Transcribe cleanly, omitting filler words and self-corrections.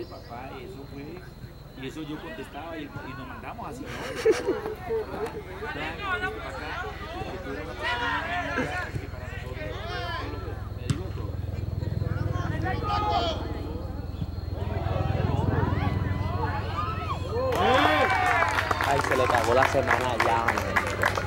papá, eso fue, y eso yo contestaba y nos mandamos así, ¿no? Ay, se le cagó la semana ya, hombre.